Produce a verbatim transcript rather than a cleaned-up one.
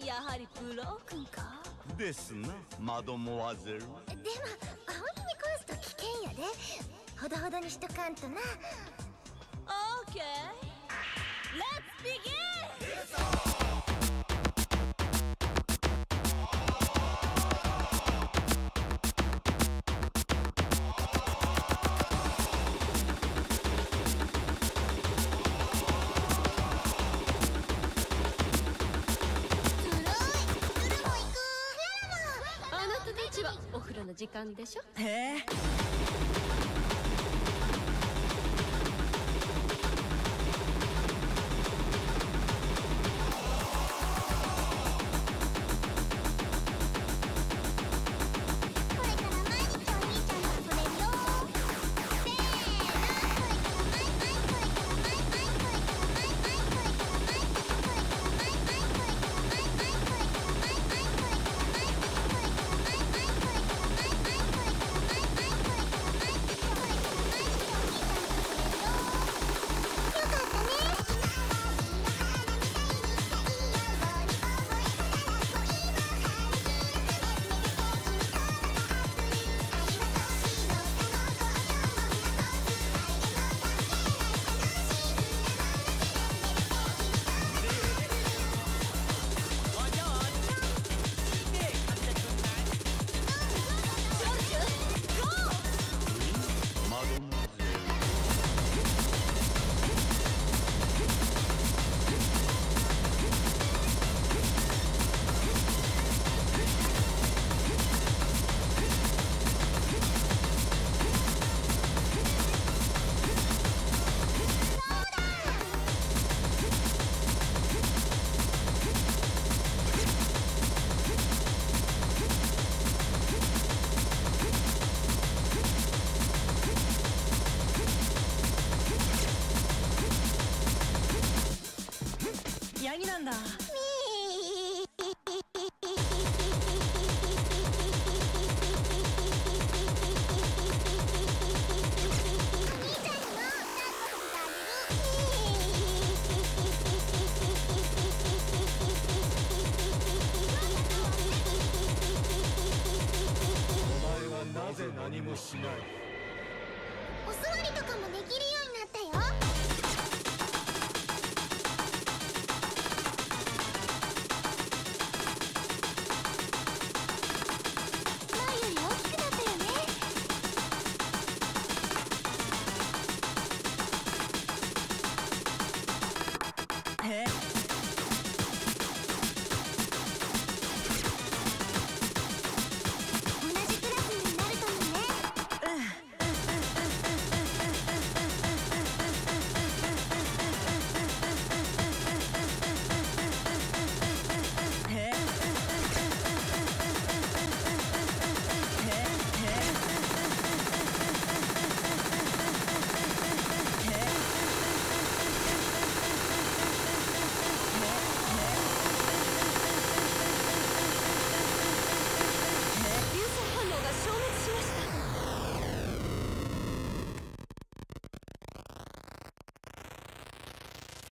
やはりブロー君かですな、マドモワゼル。 でも本気に殺すと危険やで。ほどほどにしとかんとな。 オーケー、レッツビギン。 お風呂の時間でしょ。 へえ。ヤギなんだ。 お前はなぜ何もしない。 お座りとかもできるようになったよ。